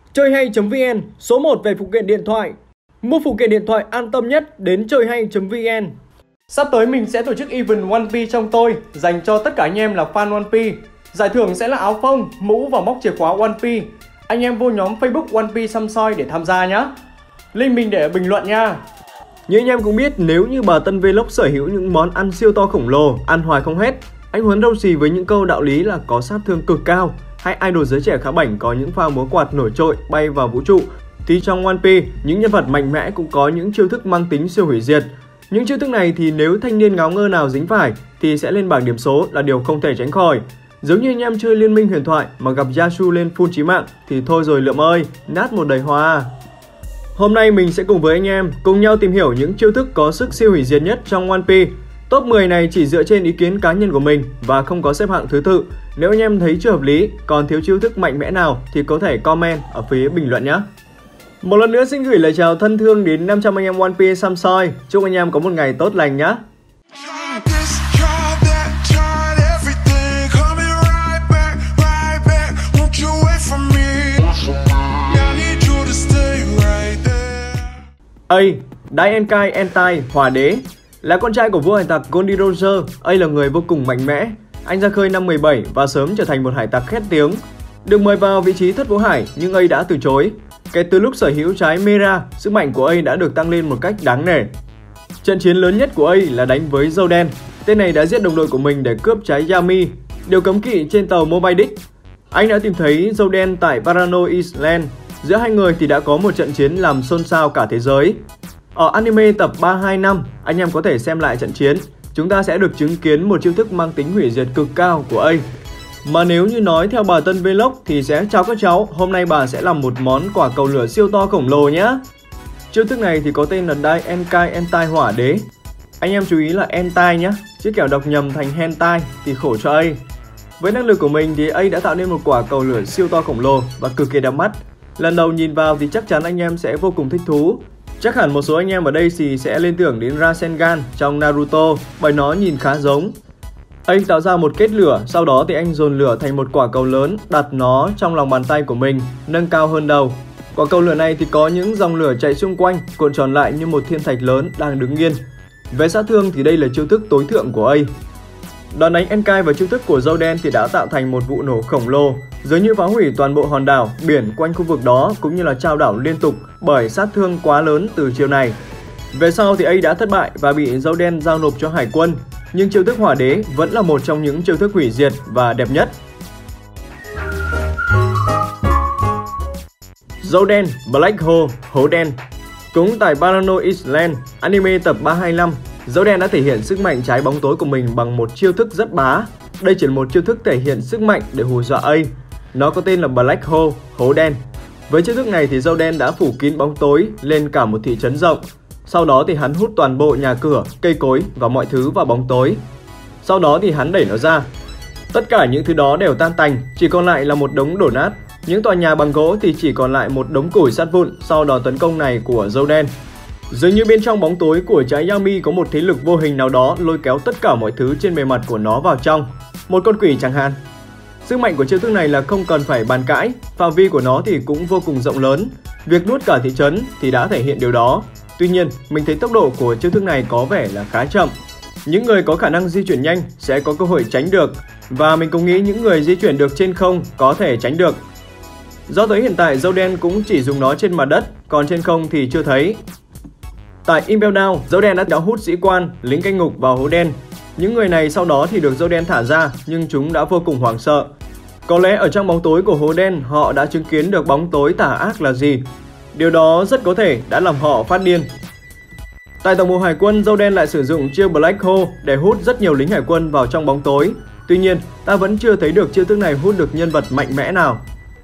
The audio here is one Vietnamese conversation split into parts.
Chơi hay.vn, số 1 về phụ kiện điện thoại. Mua phụ kiện điện thoại an tâm nhất đến chơi hay.vn. Sắp tới mình sẽ tổ chức event One Piece trong tôi, dành cho tất cả anh em là fan One Piece. Giải thưởng sẽ là áo phông, mũ và móc chìa khóa One Piece. Anh em vô nhóm Facebook One Piece Xăm Soi để tham gia nhé. Link mình để ở bình luận nha. Như anh em cũng biết, nếu như bà Tân Vlog sở hữu những món ăn siêu to khổng lồ, ăn hoài không hết, anh Huấn đâu xì với những câu đạo lý là có sát thương cực cao, hay idol giới trẻ khá bảnh có những pha múa quạt nổi trội bay vào vũ trụ, thì trong One Piece, những nhân vật mạnh mẽ cũng có những chiêu thức mang tính siêu hủy diệt. Những chiêu thức này thì nếu thanh niên ngáo ngơ nào dính phải thì sẽ lên bảng điểm số là điều không thể tránh khỏi. Giống như anh em chơi Liên minh huyền thoại mà gặp Yasuo lên full chí mạng thì thôi rồi Lượm ơi, nát một đời hoa. Hôm nay mình sẽ cùng với anh em cùng nhau tìm hiểu những chiêu thức có sức siêu hủy diệt nhất trong One Piece. Top 10 này chỉ dựa trên ý kiến cá nhân của mình và không có xếp hạng thứ tự. Nếu anh em thấy chưa hợp lý, còn thiếu chiêu thức mạnh mẽ nào thì có thể comment ở phía bình luận nhé. Một lần nữa xin gửi lời chào thân thương đến 500 anh em One Piece Xăm Soi. Chúc anh em có một ngày tốt lành nhé. A. Daienkai Entai Hỏa Đế. Là con trai của vua hải tặc Goldie Roger, A là người vô cùng mạnh mẽ. Anh ra khơi năm 17 và sớm trở thành một hải tặc khét tiếng. Được mời vào vị trí thất vũ hải nhưng A đã từ chối. Kể từ lúc sở hữu trái Mera, sức mạnh của A đã được tăng lên một cách đáng nể. Trận chiến lớn nhất của A là đánh với Dâu Đen. Tên này đã giết đồng đội của mình để cướp trái Yami, điều cấm kỵ trên tàu Moby Dick. Anh đã tìm thấy Dâu Đen tại Parano Island. Giữa hai người thì đã có một trận chiến làm xôn xao cả thế giới. Ở anime tập 325, anh em có thể xem lại trận chiến. Chúng ta sẽ được chứng kiến một chiêu thức mang tính hủy diệt cực cao của A. Mà nếu như nói theo bà Tân Vlog thì sẽ chào các cháu, hôm nay bà sẽ làm một món quả cầu lửa siêu to khổng lồ nhé. Chiêu thức này thì có tên là Daienkai Entai Hỏa Đế. Anh em chú ý là Entai nhé, chứ kẻo đọc nhầm thành Hentai thì khổ cho A. Với năng lực của mình thì A đã tạo nên một quả cầu lửa siêu to khổng lồ và cực kỳ đẹp mắt. Lần đầu nhìn vào thì chắc chắn anh em sẽ vô cùng thích thú. Chắc hẳn một số anh em ở đây thì sẽ liên tưởng đến Rasengan trong Naruto bởi nó nhìn khá giống. Anh tạo ra một kết lửa, sau đó thì anh dồn lửa thành một quả cầu lớn, đặt nó trong lòng bàn tay của mình, nâng cao hơn đầu. Quả cầu lửa này thì có những dòng lửa chạy xung quanh, cuộn tròn lại như một thiên thạch lớn đang đứng yên. Về sát thương thì đây là chiêu thức tối thượng của A. Đòn đánh Enkai và chiêu thức của Dâu Đen thì đã tạo thành một vụ nổ khổng lồ, dường như phá hủy toàn bộ hòn đảo, biển quanh khu vực đó cũng như là trao đảo liên tục bởi sát thương quá lớn từ chiêu này. Về sau thì A đã thất bại và bị Dâu Đen giao nộp cho hải quân, nhưng chiêu thức Hỏa Đế vẫn là một trong những chiêu thức hủy diệt và đẹp nhất. Dâu Đen Black Hole, hố đen. Cũng tại Parano Island, anime tập 325, Dâu Đen đã thể hiện sức mạnh trái bóng tối của mình bằng một chiêu thức rất bá. Đây chỉ là một chiêu thức thể hiện sức mạnh để hù dọa A. Nó có tên là Black Hole, hố đen. Với chiêu thức này thì Dâu Đen đã phủ kín bóng tối lên cả một thị trấn rộng. Sau đó thì hắn hút toàn bộ nhà cửa, cây cối và mọi thứ vào bóng tối. Sau đó thì hắn đẩy nó ra. Tất cả những thứ đó đều tan tành, chỉ còn lại là một đống đổ nát. Những tòa nhà bằng gỗ thì chỉ còn lại một đống củi sắt vụn sau đòn tấn công này của Dâu Đen. Dường như bên trong bóng tối của trái Yami có một thế lực vô hình nào đó lôi kéo tất cả mọi thứ trên bề mặt của nó vào trong. Một con quỷ chẳng hạn. Sức mạnh của chiêu thức này là không cần phải bàn cãi, phạm vi của nó thì cũng vô cùng rộng lớn. Việc nuốt cả thị trấn thì đã thể hiện điều đó. Tuy nhiên, mình thấy tốc độ của chiêu thức này có vẻ là khá chậm. Những người có khả năng di chuyển nhanh sẽ có cơ hội tránh được. Và mình cũng nghĩ những người di chuyển được trên không có thể tránh được. Do tới hiện tại Dâu Đen cũng chỉ dùng nó trên mặt đất, còn trên không thì chưa thấy. Tại Impel Down, Dâu Đen đã hút sĩ quan, lính canh ngục vào hố đen. Những người này sau đó thì được Dâu Đen thả ra, nhưng chúng đã vô cùng hoảng sợ. Có lẽ ở trong bóng tối của hố đen, họ đã chứng kiến được bóng tối tà ác là gì. Điều đó rất có thể đã làm họ phát điên. Tại tổng bộ hải quân, Dâu Đen lại sử dụng chiêu Black Hole để hút rất nhiều lính hải quân vào trong bóng tối. Tuy nhiên, ta vẫn chưa thấy được chiêu thức này hút được nhân vật mạnh mẽ nào.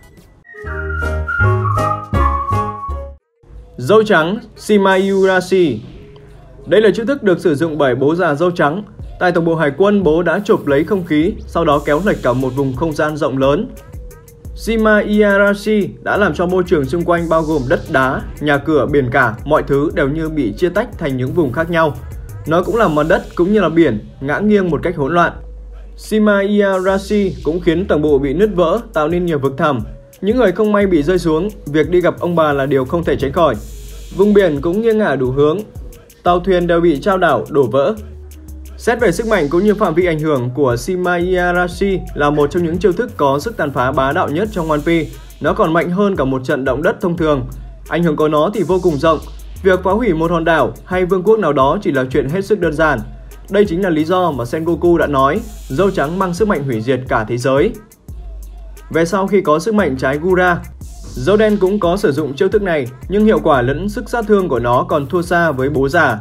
Dâu trắng Shimayurashi. Đây là chiêu thức được sử dụng bởi bố già dâu trắng. Tại tổng bộ hải quân, bố đã chộp lấy không khí, sau đó kéo lệch cả một vùng không gian rộng lớn. Shimayurashi đã làm cho môi trường xung quanh bao gồm đất đá, nhà cửa, biển cả, mọi thứ đều như bị chia tách thành những vùng khác nhau. Nó cũng làm mặt đất cũng như là biển ngã nghiêng một cách hỗn loạn. Shimayurashi cũng khiến tầng bộ bị nứt vỡ, tạo nên nhiều vực thẳm. Những người không may bị rơi xuống, việc đi gặp ông bà là điều không thể tránh khỏi. Vùng biển cũng nghiêng ngả đủ hướng, tàu thuyền đều bị chao đảo, đổ vỡ. Xét về sức mạnh cũng như phạm vi ảnh hưởng của Shima Igarashi là một trong những chiêu thức có sức tàn phá bá đạo nhất trong One Piece. Nó còn mạnh hơn cả một trận động đất thông thường. Ảnh hưởng của nó thì vô cùng rộng. Việc phá hủy một hòn đảo hay vương quốc nào đó chỉ là chuyện hết sức đơn giản. Đây chính là lý do mà Sengoku đã nói dâu trắng mang sức mạnh hủy diệt cả thế giới. Về sau khi có sức mạnh trái Gura, dâu đen cũng có sử dụng chiêu thức này, nhưng hiệu quả lẫn sức sát thương của nó còn thua xa với bố già.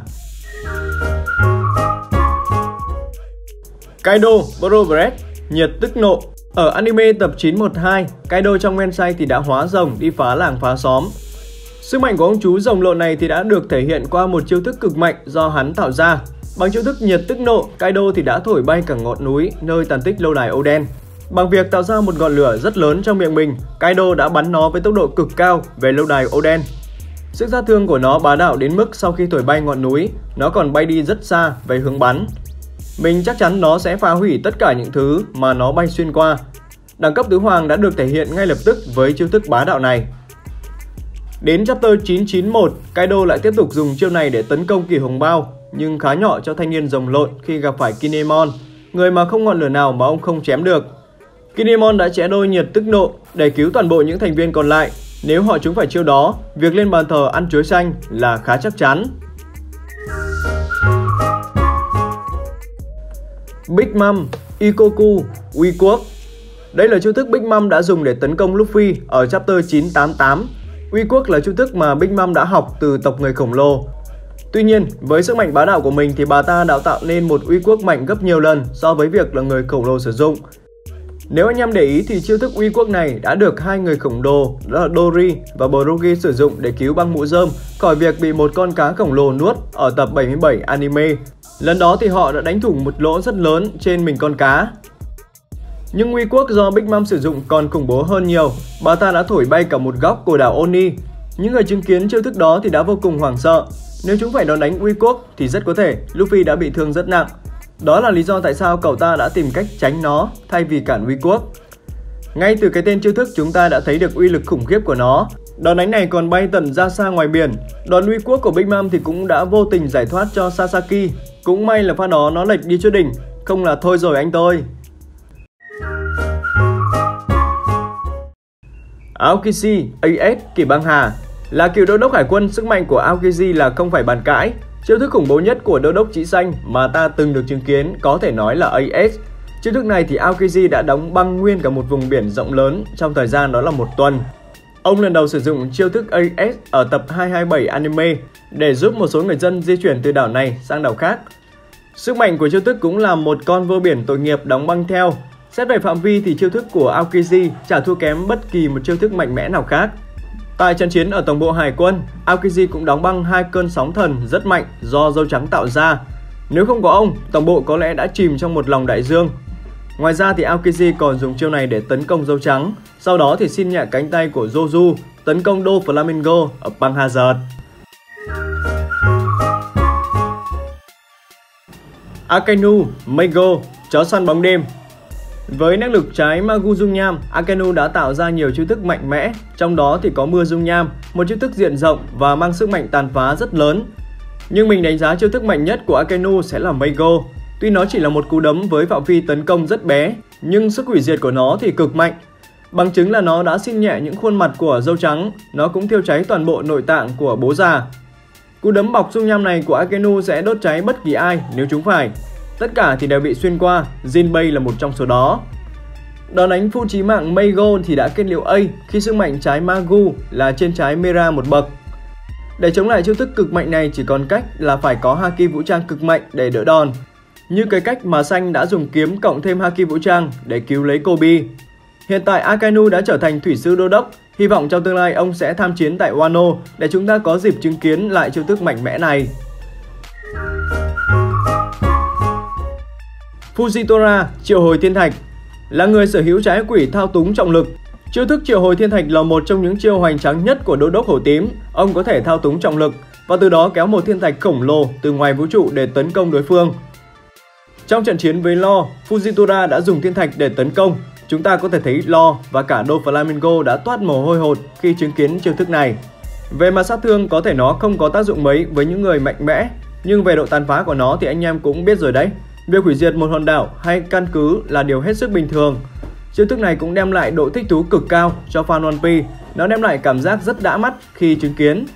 Kaido Brobreath, nhiệt tức nộ. Ở anime tập 912, Kaido trong Mensai thì đã hóa rồng đi phá làng phá xóm. Sức mạnh của ông chú rồng lộn này thì đã được thể hiện qua một chiêu thức cực mạnh do hắn tạo ra. Bằng chiêu thức nhiệt tức nộ, Kaido thì đã thổi bay cả ngọn núi nơi tàn tích lâu đài Oden. Bằng việc tạo ra một ngọn lửa rất lớn trong miệng mình, Kaido đã bắn nó với tốc độ cực cao về lâu đài Oden. Sức sát thương của nó bá đạo đến mức sau khi thổi bay ngọn núi, nó còn bay đi rất xa về hướng bắn. Mình chắc chắn nó sẽ phá hủy tất cả những thứ mà nó bay xuyên qua. Đẳng cấp tứ hoàng đã được thể hiện ngay lập tức với chiêu thức bá đạo này. Đến chapter 991, Kaido lại tiếp tục dùng chiêu này để tấn công Kỳ Hồng Bao, nhưng khá nhỏ cho thanh niên rồng lộn khi gặp phải Kinemon, người mà không ngọn lửa nào mà ông không chém được. Kinemon đã chẽ đôi nhiệt tức nộ để cứu toàn bộ những thành viên còn lại. Nếu họ trúng phải chiêu đó, việc lên bàn thờ ăn chuối xanh là khá chắc chắn. Big Mom, Ikoku, Uy Quốc. Đây là chiêu thức Big Mom đã dùng để tấn công Luffy ở chapter 988. Uy Quốc là chiêu thức mà Big Mom đã học từ tộc người khổng lồ. Tuy nhiên, với sức mạnh bá đạo của mình thì bà ta đã tạo nên một Uy Quốc mạnh gấp nhiều lần so với việc là người khổng lồ sử dụng. Nếu anh em để ý thì chiêu thức Uy Quốc này đã được hai người khổng lồ, đó là Dory và Brogy sử dụng để cứu băng mũ rơm khỏi việc bị một con cá khổng lồ nuốt ở tập 77 anime. Lần đó thì họ đã đánh thủng một lỗ rất lớn trên mình con cá. Nhưng Uy Quốc do Big Mom sử dụng còn khủng bố hơn nhiều, bà ta đã thổi bay cả một góc của đảo Oni. Những người chứng kiến chiêu thức đó thì đã vô cùng hoảng sợ. Nếu chúng phải đòn đánh Uy Quốc thì rất có thể Luffy đã bị thương rất nặng. Đó là lý do tại sao cậu ta đã tìm cách tránh nó thay vì cản Uy Quốc. Ngay từ cái tên chiêu thức chúng ta đã thấy được uy lực khủng khiếp của nó. Đòn đánh này còn bay tận ra xa ngoài biển. Đòn Uy Quốc của Big Mom thì cũng đã vô tình giải thoát cho Sasaki. Cũng may là pha đó nó lệch đi chút đỉnh, không là thôi rồi anh tôi. Aokiji AS Kỷ Băng Hà. Là cựu đô đốc hải quân, sức mạnh của Aokiji là không phải bàn cãi. Chiêu thức khủng bố nhất của đô đốc chỉ xanh mà ta từng được chứng kiến có thể nói là AS. Chiêu thức này thì Aokiji đã đóng băng nguyên cả một vùng biển rộng lớn trong thời gian đó là một tuần. Ông lần đầu sử dụng chiêu thức AS ở tập 227 anime để giúp một số người dân di chuyển từ đảo này sang đảo khác. Sức mạnh của chiêu thức cũng là một con vơ biển tội nghiệp đóng băng theo. Xét về phạm vi thì chiêu thức của Aokiji chả thua kém bất kỳ một chiêu thức mạnh mẽ nào khác. Tại trận chiến ở tổng bộ hải quân, Aokiji cũng đóng băng hai cơn sóng thần rất mạnh do dâu trắng tạo ra. Nếu không có ông, tổng bộ có lẽ đã chìm trong một lòng đại dương. Ngoài ra thì Aokiji còn dùng chiêu này để tấn công dâu trắng, sau đó thì xin nhẹ cánh tay của Joju tấn công Do Flamingo ở băng Hazard. Akainu Meigo, chó săn bóng đêm. Với năng lực trái Magu dung nham, Akainu đã tạo ra nhiều chiêu thức mạnh mẽ, trong đó thì có mưa dung nham, một chiêu thức diện rộng và mang sức mạnh tàn phá rất lớn. Nhưng mình đánh giá chiêu thức mạnh nhất của Akainu sẽ là Meigo. Tuy nó chỉ là một cú đấm với phạm vi tấn công rất bé, nhưng sức hủy diệt của nó thì cực mạnh. Bằng chứng là nó đã xin nhẹ những khuôn mặt của dâu trắng, nó cũng thiêu cháy toàn bộ nội tạng của bố già. Cú đấm bọc dung nham này của Akainu sẽ đốt cháy bất kỳ ai nếu chúng phải. Tất cả thì đều bị xuyên qua, Jinbei là một trong số đó. Đòn đánh full chí mạng Meigo thì đã kết liễu A khi sức mạnh trái Magu là trên trái Mera một bậc. Để chống lại chiêu thức cực mạnh này chỉ còn cách là phải có haki vũ trang cực mạnh để đỡ đòn. Như cái cách mà Xanh đã dùng kiếm cộng thêm haki vũ trang để cứu lấy Kobe. Hiện tại Akainu đã trở thành thủy sư đô đốc, hy vọng trong tương lai ông sẽ tham chiến tại Wano để chúng ta có dịp chứng kiến lại chiêu thức mạnh mẽ này. Fujitora, triệu hồi thiên thạch. Là người sở hữu trái quỷ thao túng trọng lực, chiêu thức triệu hồi thiên thạch là một trong những chiêu hoành tráng nhất của đô đốc hổ tím. Ông có thể thao túng trọng lực và từ đó kéo một thiên thạch khổng lồ từ ngoài vũ trụ để tấn công đối phương. Trong trận chiến với Law, Fujitora đã dùng thiên thạch để tấn công. Chúng ta có thể thấy Law và cả Doflamingo đã toát mồ hôi hột khi chứng kiến chiêu thức này. Về mặt sát thương có thể nó không có tác dụng mấy với những người mạnh mẽ, nhưng về độ tàn phá của nó thì anh em cũng biết rồi đấy. Việc hủy diệt một hòn đảo hay căn cứ là điều hết sức bình thường. Chiêu thức này cũng đem lại độ thích thú cực cao cho fan One Piece. Nó đem lại cảm giác rất đã mắt khi chứng kiến.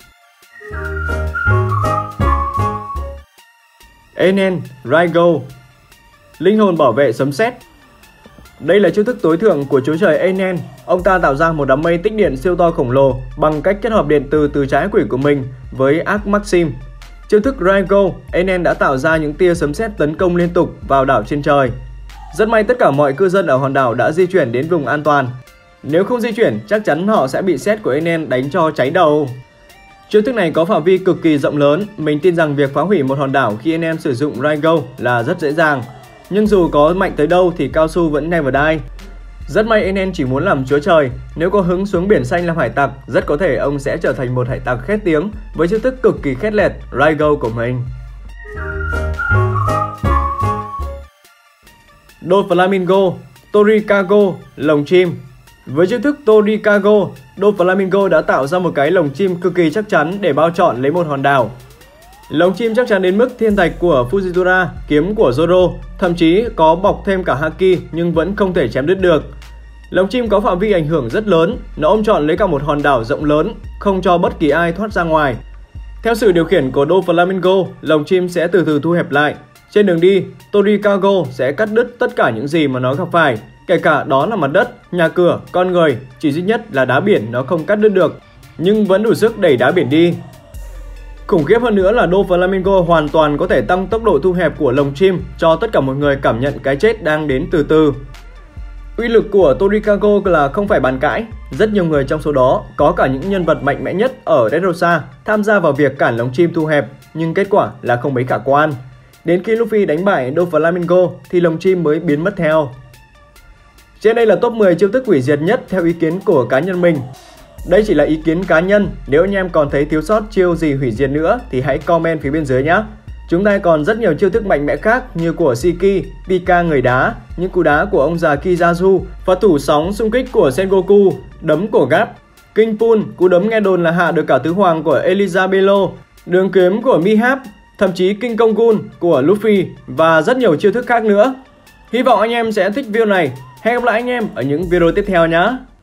Enen Raigo, linh hồn bảo vệ sấm sét. Đây là chiêu thức tối thượng của chúa trời Enen. Ông ta tạo ra một đám mây tích điện siêu to khổng lồ bằng cách kết hợp điện từ trái quỷ của mình với Arc Maxim. Chiêu thức Raigo, Enen đã tạo ra những tia sấm sét tấn công liên tục vào đảo trên trời. Rất may tất cả mọi cư dân ở hòn đảo đã di chuyển đến vùng an toàn. Nếu không di chuyển, chắc chắn họ sẽ bị sét của Enen đánh cho cháy đầu. Chiêu thức này có phạm vi cực kỳ rộng lớn. Mình tin rằng việc phá hủy một hòn đảo khi anh em sử dụng Raigo là rất dễ dàng. Nhưng dù có mạnh tới đâu thì cao su vẫn never die. Rất may Enen chỉ muốn làm chúa trời. Nếu có hứng xuống biển xanh làm hải tặc, rất có thể ông sẽ trở thành một hải tặc khét tiếng với chiêu thức cực kỳ khét lẹt Raigo của mình. Doflamingo, Torikago, lồng chim. Với chiêu thức Torikago, Doflamingo đã tạo ra một cái lồng chim cực kỳ chắc chắn để bao trọn lấy một hòn đảo. Lồng chim chắc chắn đến mức thiên thạch của Fujitora, kiếm của Zoro, thậm chí có bọc thêm cả Haki nhưng vẫn không thể chém đứt được. Lồng chim có phạm vi ảnh hưởng rất lớn, nó ôm trọn lấy cả một hòn đảo rộng lớn, không cho bất kỳ ai thoát ra ngoài. Theo sự điều khiển của Doflamingo, lồng chim sẽ từ từ thu hẹp lại. Trên đường đi, Torikago sẽ cắt đứt tất cả những gì mà nó gặp phải, kể cả đó là mặt đất, nhà cửa, con người, chỉ duy nhất là đá biển nó không cắt đứt được, nhưng vẫn đủ sức đẩy đá biển đi. Khủng khiếp hơn nữa là Doflamingo hoàn toàn có thể tăng tốc độ thu hẹp của lồng chim cho tất cả mọi người cảm nhận cái chết đang đến từ từ. Uy lực của Torikago là không phải bàn cãi. Rất nhiều người trong số đó, có cả những nhân vật mạnh mẽ nhất ở Dressrosa, tham gia vào việc cản lồng chim thu hẹp, nhưng kết quả là không mấy khả quan. Đến khi Luffy đánh bại Doflamingo thì lồng chim mới biến mất theo. Trên đây là top 10 chiêu thức hủy diệt nhất theo ý kiến của cá nhân mình. Đây chỉ là ý kiến cá nhân, nếu anh em còn thấy thiếu sót chiêu gì hủy diệt nữa thì hãy comment phía bên dưới nhé. Chúng ta còn rất nhiều chiêu thức mạnh mẽ khác như của Shiki, Pika người đá, những cú đá của ông già Kizaru, và thủ sóng xung kích của Sengoku, đấm của Garp, King Pool, cú đấm nghe đồn là hạ được cả tứ hoàng của Elizabeth, đường kiếm của Mihap, thậm chí King Kong Gun của Luffy và rất nhiều chiêu thức khác nữa. Hy vọng anh em sẽ thích video này. Hẹn gặp lại anh em ở những video tiếp theo nhé.